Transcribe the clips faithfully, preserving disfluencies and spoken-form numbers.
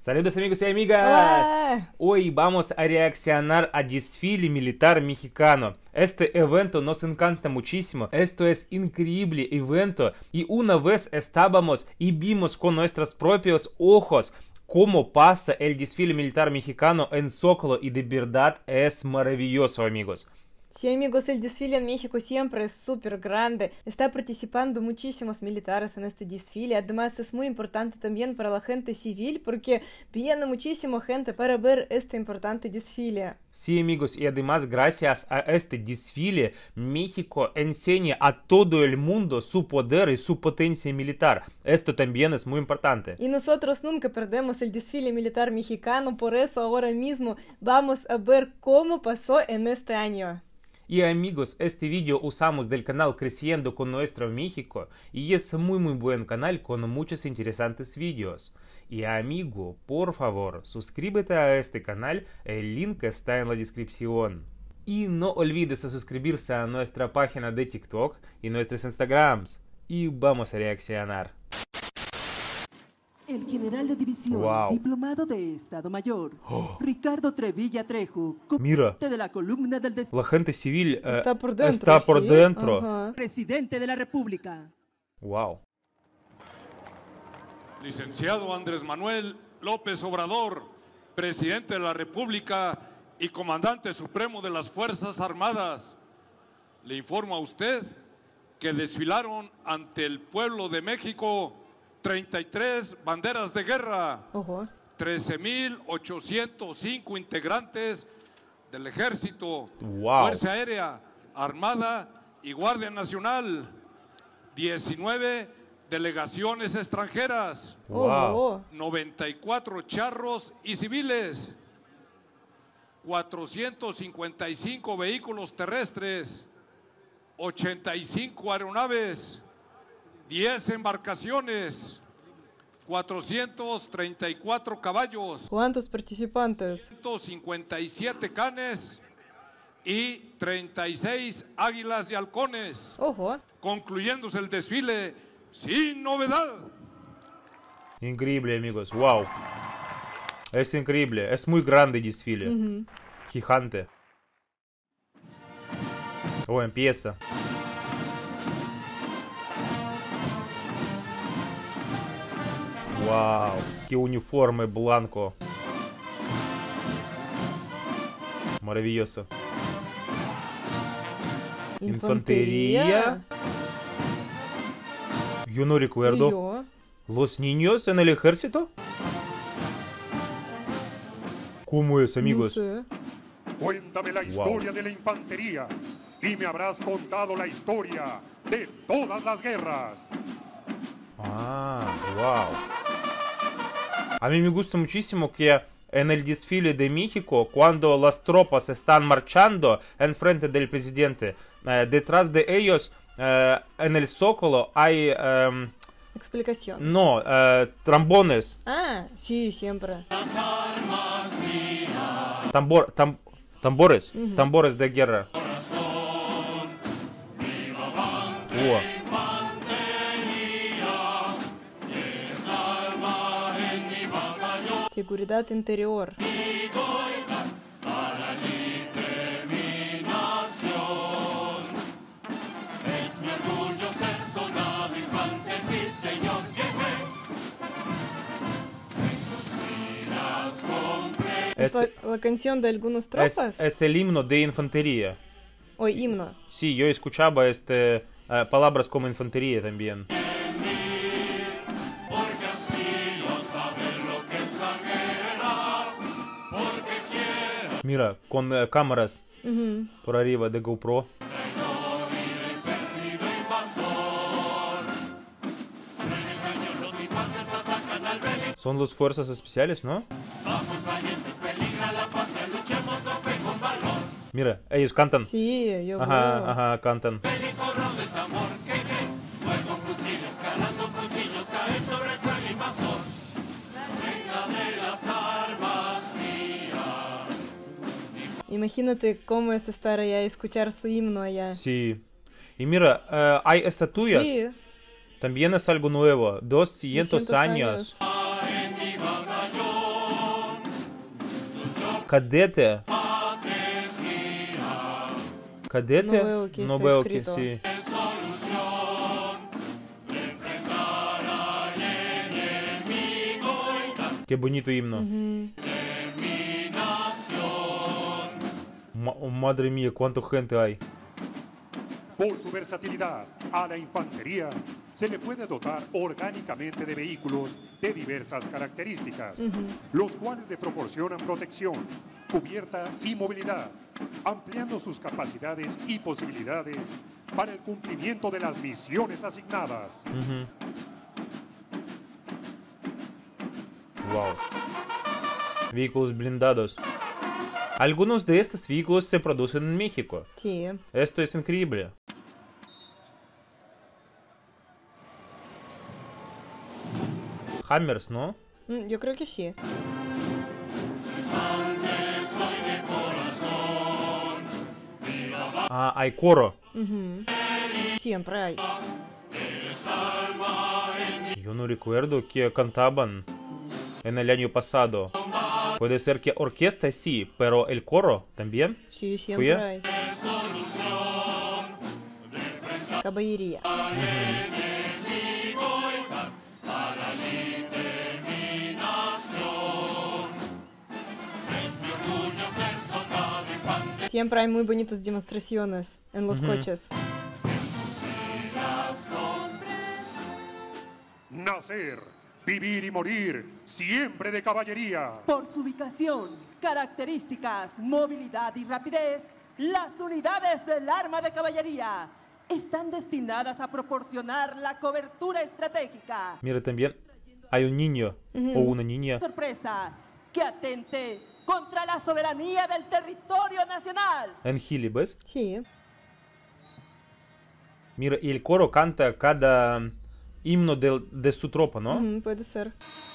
Saludos amigos y amigas, Hola. Hoy vamos a reaccionar a desfile militar mexicano. Este evento nos encanta muchísimo, esto es increíble evento y una vez estábamos y vimos con nuestros propios ojos cómo pasa el desfile militar mexicano en Zócalo y de verdad es maravilloso, amigos. Sí, amigos, el desfile en México siempre es súper grande. Está participando muchísimos militares en este desfile. Además, es muy importante también para la gente civil porque viene muchísima gente para ver este importante desfile. Sí, amigos, y además gracias a este desfile, México enseña a todo el mundo su poder y su potencia militar. Esto también es muy importante. Y nosotros nunca perdemos el desfile militar mexicano, por eso ahora mismo vamos a ver cómo pasó en este año. Y amigos, este vídeo usamos del canal Creciendo con Nuestro México y es muy muy buen canal con muchos interesantes vídeos. Y amigo, por favor, suscríbete a este canal, el link está en la descripción. Y no olvides suscribirse a nuestra página de TikTok y nuestros Instagrams. Y vamos a reaccionar. El general de división, Wow. diplomado de Estado Mayor, Oh. Ricardo Trevilla Trejo, Mira. comandante de la columna del des- La gente civil eh, Está por dentro. está por ¿sí? dentro. Ajá. presidente de la República. Wow. Licenciado Andrés Manuel López Obrador, presidente de la República y comandante supremo de las Fuerzas Armadas, le informo a usted que desfilaron ante el pueblo de México treinta y tres banderas de guerra, Ojo. trece mil ochocientos cinco integrantes del Ejército, Wow. Fuerza Aérea, Armada y Guardia Nacional, diecinueve delegaciones extranjeras, Wow. Ojo. noventa y cuatro charros y civiles, cuatrocientos cincuenta y cinco vehículos terrestres, ochenta y cinco aeronaves, diez embarcaciones, cuatrocientos treinta y cuatro caballos, ¿Cuántos participantes? ciento cincuenta y siete canes y treinta y seis águilas y halcones, Ojo. concluyéndose el desfile sin novedad. Increíble, amigos. Wow. Es increíble. Es muy grande desfile. Ujú. Gigante. Oh, empieza. Wow. Qué uniforme blanco. Maravilloso. Infantería. Yo no recuerdo. Yo. ¿Los niños en el ejército? ¿Cómo es, amigos? No sé. Cuéntame la historia de la infantería y me habrás contado la historia de todas las guerras. Ah, wow. A mí me gusta muchísimo que en el desfile de México, cuando las tropas están marchando en frente del presidente, eh, detrás de ellos, eh, en el Zócalo, hay, em, Explicación. no, eh, trombones, Ah, sí, siempre. tambor, tam- tambores, Ujú. tambores de guerra. О. Seguridad interior. Es, Es la, la canción de algunas es, tropas. es el himno de infantería. Ой, himno. Sí, yo escuchaba este, eh, palabras como infantería también. Mira, con eh, cámaras Ujú. por arriba de GoPro. Son las fuerzas especiales, ¿no? Mira, ellos cantan. Sí, yo Ajá, veo. ajá, cantan. Imagínate cómo es estar allá y escuchar su himno allá. Sí. Y mira, eh, hay estatuas. Sí. También es algo nuevo. doscientos doscientos años. años. Cadete. Cadete. No veo que No esté veo que escrito. sí. Qué bonito himno. Ma- oh, madre mía, cuánta gente hay. Por su versatilidad, a la infantería se le puede dotar orgánicamente de vehículos de diversas características, los cuales le proporcionan protección, cubierta y movilidad, ampliando sus capacidades y posibilidades para el cumplimiento de las misiones asignadas. Ujú. Wow. Vehículos blindados. Algunos de estos vehículos se producen en México. Sí. Esto es increíble. Hammers, ¿no? Mm, Yo creo que sí. Ah, hay coro. Ujú. Siempre hay. Yo no recuerdo que cantaban en el año pasado. Puede ser que orquesta sí, pero el coro también. Sí, siempre Fue? hay. Caballería. Siempre hay muy bonitas demostraciones en los coches. Nacer, vivir y morir, siempre de caballería. Por su ubicación, características, movilidad y rapidez, las unidades del arma de caballería están destinadas a proporcionar la cobertura estratégica. Mira, también hay un niño o una niña. Sorpresa que atente contra la soberanía del territorio nacional. En Gili, ¿ves? Sí. Mira, y el coro canta cada himno de, de su tropa, ¿no? Ujú, puede ser.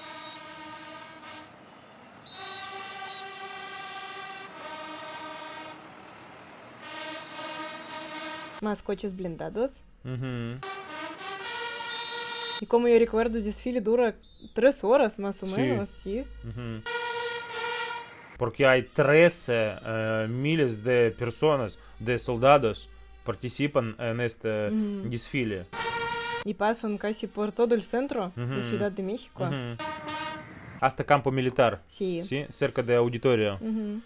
Más coches blindados. Ujú. Y como yo recuerdo, el desfile dura tres horas más o Sí. menos, sí. Ujú. Porque hay trece eh, miles de personas, de soldados, participan en este Ujú. desfile. Y pasan casi por todo el centro de Ujú. Ciudad de México. Ujú. Hasta campo militar, Sí. ¿sí? Cerca de auditorio. Ujú.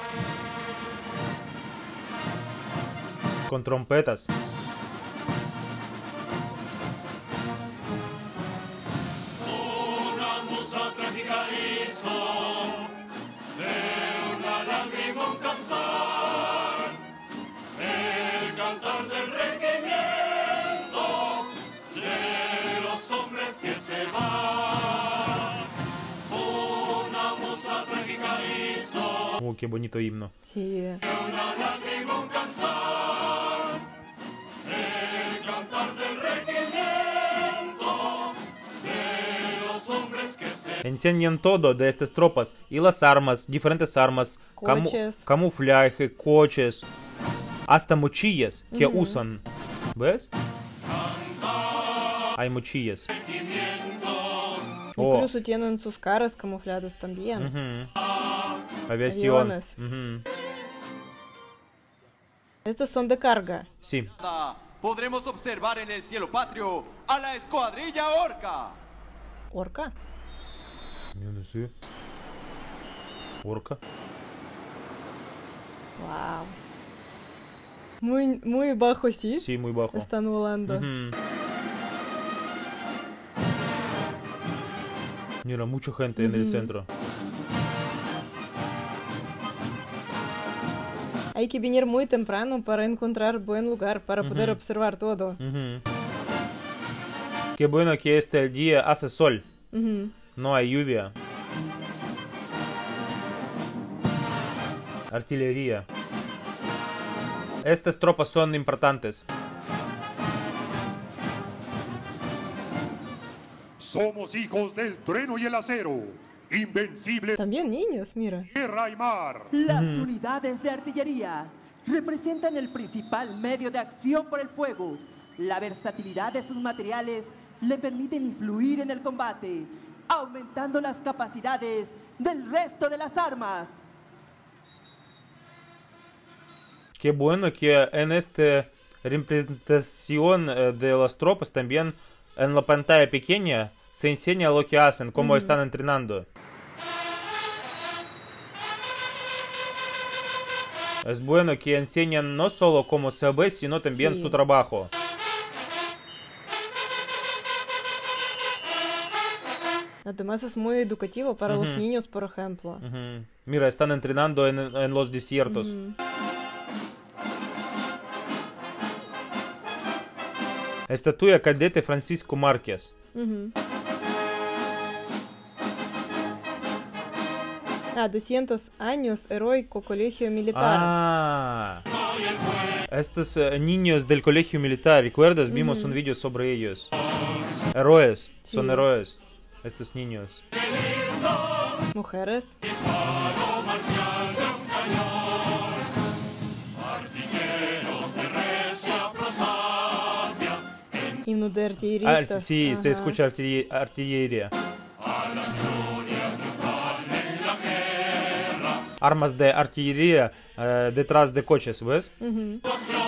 Con trompetas. Oh, qué bonito himno. Sí. Enseñan todo de estas tropas y las armas, diferentes armas, camu- Coches. camuflaje, coches, hasta mochillas que Ujú. usan. ¿Ves? Hay mochillas. Oh, Incluso tienen sus caras camuflados también. ujú. Aviación. Aviones. Ujú. Estos son de carga. Sí. Podremos observar en el cielo patrio a la escuadrilla Orca. Orca. Я не sé. Orca. Wow. Muy, muy bajo, sí. Sí, muy bajo. Están volando. Ujú. Mira, mucha gente en el Ujú. centro. Hay que venir muy temprano para encontrar buen lugar para poder Ujú. observar todo. Ujú. Qué bueno que este día hace sol. Ujú. No hay lluvia. Artillería. Estas tropas son importantes. Somos hijos del trueno y el acero, invencibles También niños, mira. tierra y mar. Las unidades de artillería representan el principal medio de acción por el fuego. La versatilidad de sus materiales le permiten influir en el combate, aumentando las capacidades del resto de las armas. Qué bueno que en esta representación de las tropas también en la pantalla pequeña se enseña lo que hacen, cómo mm. están entrenando. Es bueno que enseñan no solo cómo se ve, sino también sí. su trabajo. Además es muy educativo para uh-huh. los niños, por ejemplo. Uh-huh. Mira, están entrenando en, en los desiertos. Uh-huh. Estatua cadete Francisco Márquez. Uh-huh. Ah, doscientos años, heroico colegio militar. Ah, estos uh, niños del colegio militar, ¿recuerdas? Uh-huh. Vimos un vídeo sobre ellos. Héroes, sí. son héroes, estos niños. Mujeres. Himno de artilleristas. Ah, sí, Ajá. se escucha artiller- artillería. Armas de artillería uh, detrás de coches, ¿ves? Uh-huh.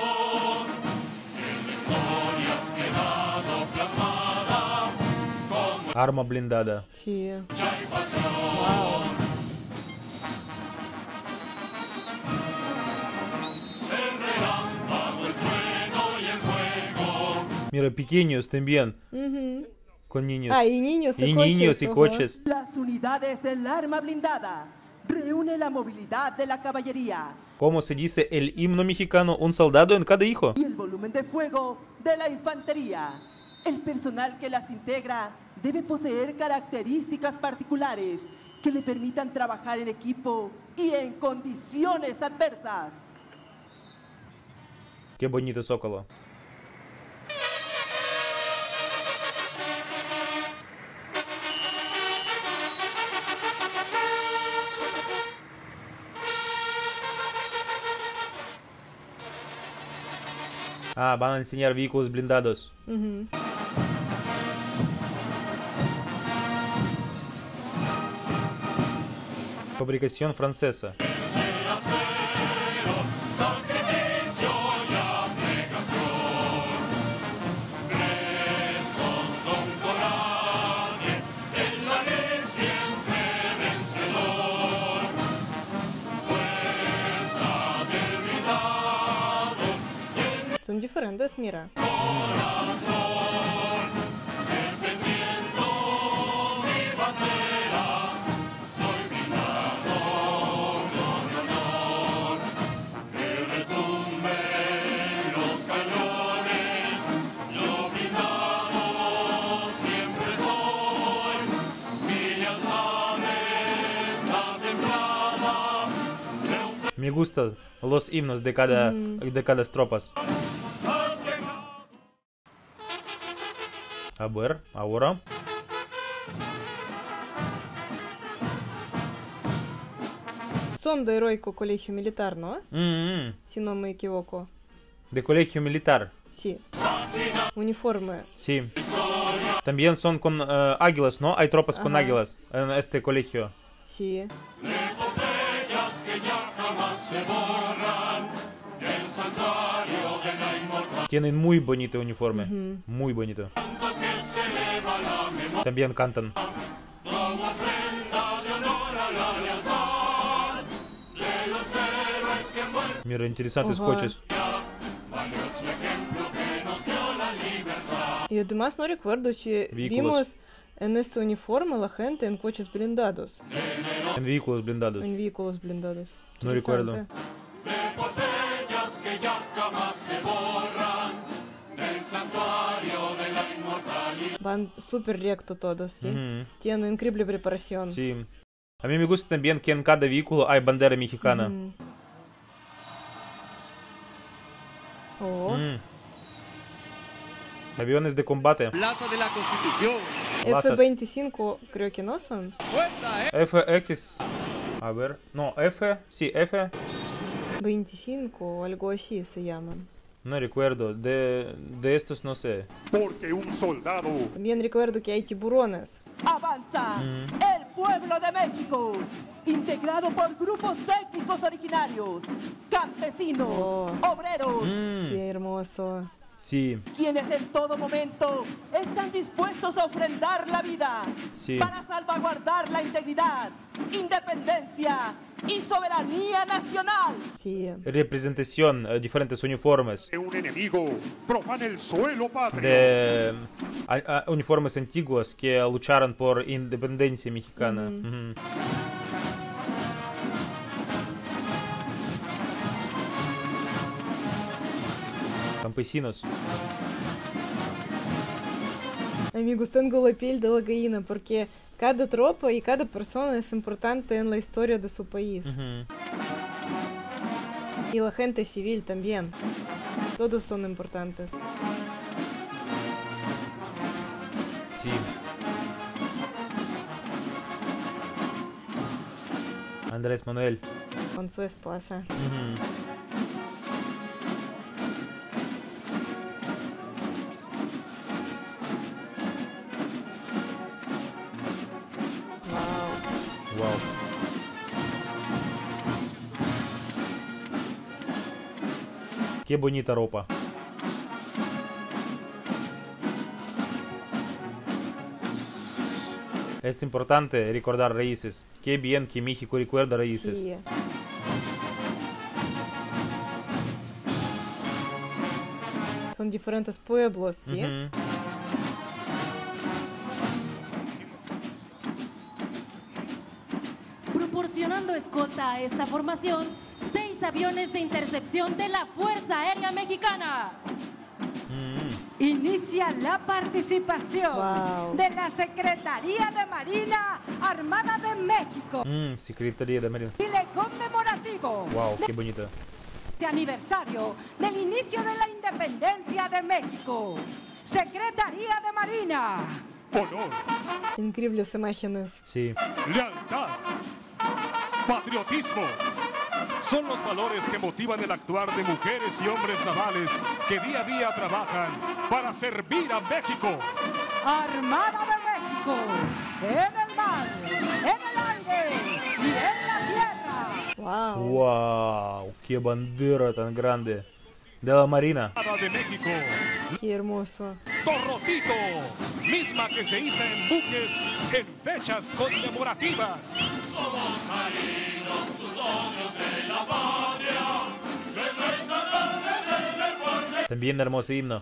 Arma blindada. Sí. Wow. Mira, pequeños también. Uh-huh. Con niños. Ah, y niños y, y coches. niños y uh-huh. coches. Las unidades del arma blindada reúne la movilidad de la caballería. Como se dice el himno mexicano, un soldado en cada hijo. Y el volumen de fuego de la infantería. El personal que las integra debe poseer características particulares que le permitan trabajar en equipo y en condiciones adversas. Qué bonito zócalo. Ah, van a enseñar vehículos blindados. Uh-huh. Fabricación francesa. Son diferentes, mira. Me gustan los himnos de cada, mm. de cada tropas. A ver, ahora. Son de heroico colegio militar, ¿no? Mm-hmm. Si no me equivoco. De colegio militar. Sí. Uniforme. Sí. También son con uh, águilas, ¿no? Hay tropas Ajá. con águilas en este colegio. Sí. Tienen muy bonito uniforme. Uh-huh. Muy bonito. También cantan. Mira, interesantes uh-huh. coches. Y además no recuerdo si vimos en este uniforme la gente en coches blindados. En vehículos blindados. En vehículos blindados. No recuerdo. Van súper recto todos, ¿sí? Uh-huh. Tienen increíble preparación. Sí. A mí me gusta también que en cada vehículo hay bandera mexicana. Uh-huh. Oh. Mm. Aviones de combate. Plaza de la Constitución. F veinticinco creo que no son. F X. A ver. No, F. Sí, F. veinticinco o algo así se llaman. No recuerdo. De, de estos no sé. Porque un soldado. También recuerdo que hay tiburones. Avanza mm. el pueblo de México, integrado integrado por grupos étnicos originarios, campesinos, Oh. obreros, Mm, Qué hermoso. sí, quienes en todo momento están dispuestos a ofrendar la vida Sí. para salvaguardar la integridad, independencia y soberanía nacional. Sí. representación, eh, diferentes uniformes. Que un enemigo profane el suelo patrio. De a- a- uniformes antiguos que lucharon por independencia mexicana. Ujú. Campesinos. Amigos, tengo la piel de la gallina porque cada tropa y cada persona es importante en la historia de su país. Ujú. Y la gente civil también. Todos son importantes. Sí. Andrés Manuel. Con su esposa. Ujú. Wow. Вау. Qué bonita ropa. Es importante recordar raíces. Qué bien que México recuerda raíces. Sí. Son diferentes pueblos, ¿sí? Ujú. Proporcionando escolta a esta formación, seis aviones de intercepción de la Fuerza Aérea Mexicana. Mm. Inicia la participación Wow. de la Secretaría de Marina Armada de México. Mm, Secretaría de Marina. Desfile conmemorativo Wow, qué bonito. de aniversario del inicio de la independencia de México. Secretaría de Marina. Honor, Increíbles imágenes. Sí. Lealtad, patriotismo, son los valores que motivan el actuar de mujeres y hombres navales que día a día trabajan para servir a México. Armada de México. En el mar, en el aire y en la tierra. Wow. Wow, qué bandera tan grande. De la Marina. Armada de México, Qué hermoso. Torrotito, misma que se iza en buques en fechas conmemorativas. También hermoso himno.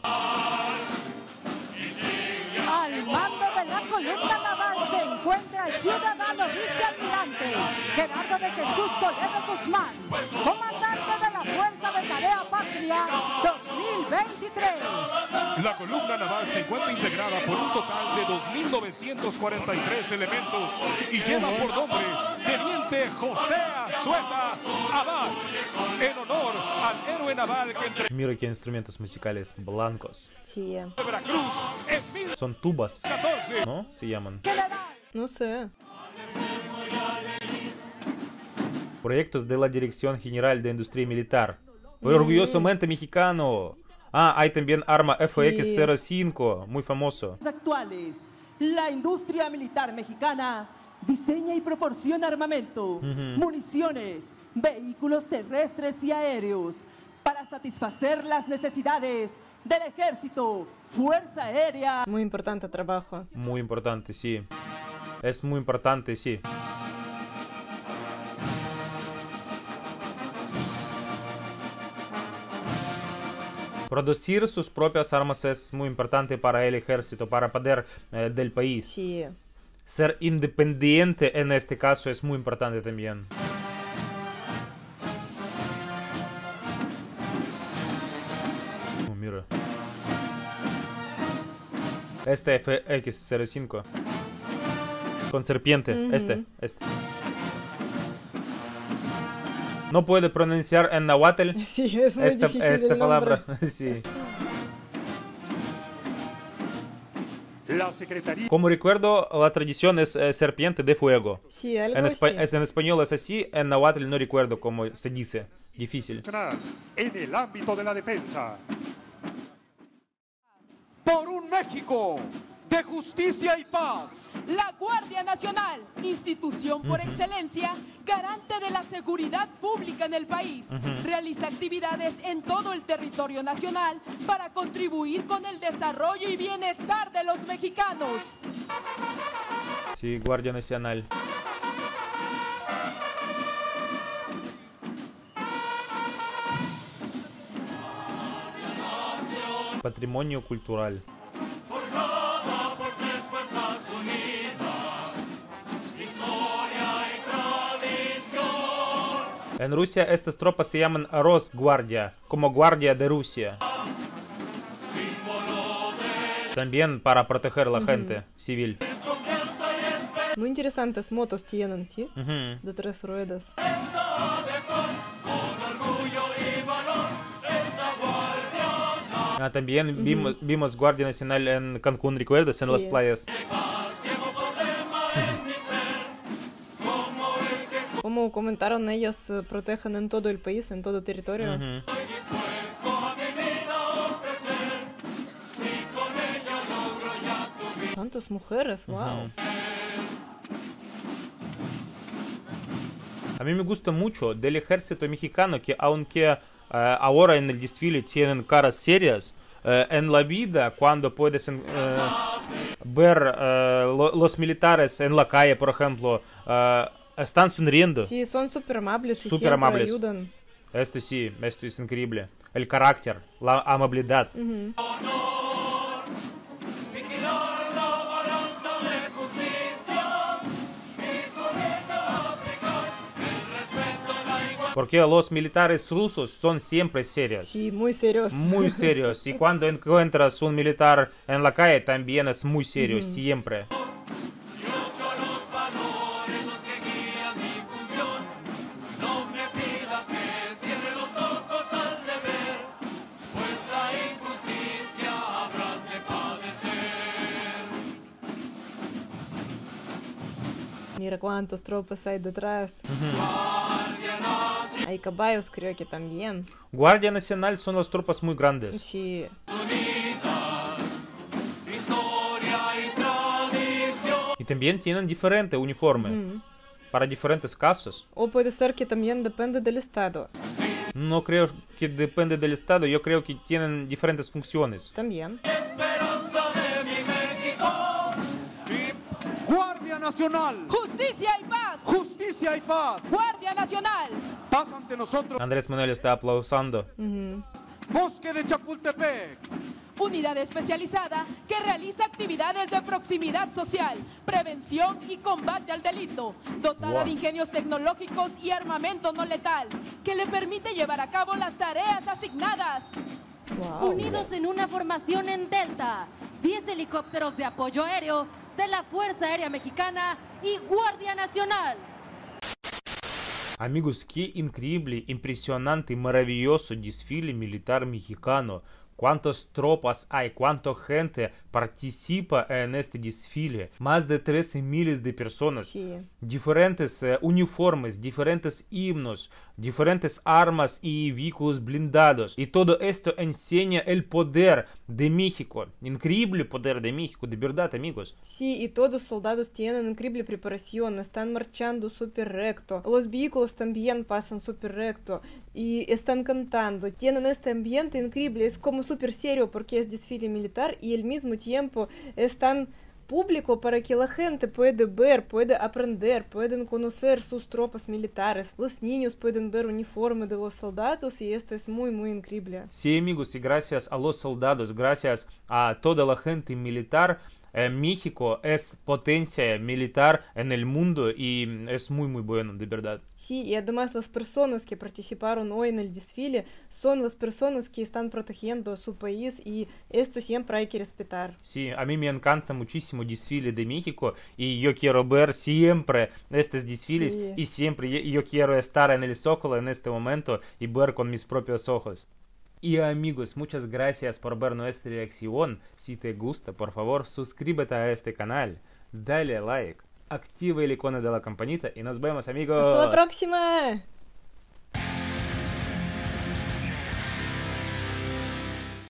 Al mando de la columna naval se encuentra el ciudadano vicealmirante Gerardo de Jesús Toledo Guzmán, comandante de la Fuerza de Tarea Patria dos mil veintitrés. La columna naval se encuentra integrada por un total de dos mil novecientos cuarenta y tres elementos y lleva por nombre Teniente José Azueta Abad, en honor al héroe naval que entregó Mira qué instrumentos musicales blancos. Sí. Veracruz en mil Son tubas, catorce. ¿no? Se llaman. No sé. Proyectos de la Dirección General de Industria Militar. Orgullosamente mexicano. Ah, hay también arma F X cero cinco, muy famoso. Actuales, la industria militar mexicana diseña y proporciona armamento, municiones, vehículos terrestres y aéreos para satisfacer las necesidades del ejército, fuerza aérea. Muy importante trabajo. Muy importante, sí. Es muy importante, sí. Producir sus propias armas es muy importante para el ejército, para poder eh, del país. Sí. Ser independiente en este caso es muy importante también. Oh, mira. Este F X cero cinco. Con serpiente. Ujú. Este, este. No puede pronunciar en náhuatl Sí, es muy esta, difícil esta el palabra. nombre. Sí. la Secretaría Como recuerdo, la tradición es eh, serpiente de fuego. Sí, algo En, espa- así. es- en español es así, en náhuatl no recuerdo cómo se dice. Difícil. Nacional en el ámbito de la defensa. Por un México de justicia y paz. La Guardia Nacional, institución por excelencia, garante de la seguridad pública en el país, uh-huh. realiza actividades en todo el territorio nacional para contribuir con el desarrollo y bienestar de los mexicanos. Sí, Guardia Nacional. Patrimonio cultural. En Rusia estas tropas se llaman Rosguardia, como Guardia de Rusia. También para proteger a la gente uh-huh. civil. Muy interesantes motos tienen, ¿sí? Uh-huh. De tres ruedas. Ah, también uh-huh. vimos, vimos Guardia Nacional en Cancún, ¿recuerdas? En sí. las playas. Como comentaron ellos, protegen en todo el país, en todo territorio. Uh-huh. Tantas mujeres, wow. Uh-huh. A mí me gusta mucho del ejército mexicano que aunque uh, ahora en el desfile tienen caras serias, uh, en la vida cuando puedes uh, ver uh, lo, los militares en la calle, por ejemplo, uh, están sonriendo. Sí, son súper amables y super siempre amables. ayudan. Esto sí, esto es increíble. El carácter, la amabilidad. Uh-huh. Porque los militares rusos son siempre serios. Sí, muy serios. Muy serios. Y cuando encuentras un militar en la calle también es muy serio, uh-huh. siempre. Mira cuántas tropas hay detrás. Uh-huh. Hay caballos, creo que también. Guardia Nacional son las tropas muy grandes. Sí. Y también tienen diferente uniforme. Uh-huh. Para diferentes casos. O puede ser que también depende del estado. No creo que depende del estado. Yo creo que tienen diferentes funciones. También. Guardia Nacional. Justicia y paz. Justicia y paz. Guardia Nacional. Paz ante nosotros. Andrés Manuel está aplaudando. Uh-huh. Bosque de Chapultepec. Unidad especializada que realiza actividades de proximidad social, prevención y combate al delito, dotada wow. de ingenios tecnológicos y armamento no letal, que le permite llevar a cabo las tareas asignadas. Wow. Unidos en una formación en Delta, diez helicópteros de apoyo aéreo de la Fuerza Aérea Mexicana y Guardia Nacional. Amigos, qué increíble, impresionante y maravilloso desfile militar mexicano. Cuántas tropas hay, cuánta gente participa en este desfile. Más de trece miles de personas. Sí. Diferentes uh, uniformes, diferentes himnos, diferentes armas y vehículos blindados. Y todo esto enseña el poder de México. Increíble poder de México, de verdad, amigos. Sí, y todos los soldados tienen increíble preparación, están marchando súper recto. Los vehículos también pasan súper recto y están cantando. Tienen este ambiente increíble, es como súper serio porque es desfile militar y al mismo tiempo es tan público para que la gente puede ver, puede aprender, pueden conocer sus tropas militares. Los niños pueden ver uniforme de los soldados y esto es muy, muy increíble. Sí, amigos, y gracias a los soldados, gracias a toda la gente militar, eh, México es potencia militar en el mundo y es muy, muy bueno, de verdad. Sí, y además las personas que participaron hoy en el desfile son las personas que están protegiendo a su país y esto siempre hay que respetar. Sí, a mí me encanta muchísimo el desfile de México y yo quiero ver siempre estos desfiles sí. y siempre yo quiero estar en el Zócalo en este momento y ver con mis propios ojos. Y amigos, muchas gracias por ver nuestra reacción. Si te gusta, por favor, suscríbete a este canal, dale like, activa el icono de la campanita y nos vemos, amigos. Hasta la próxima.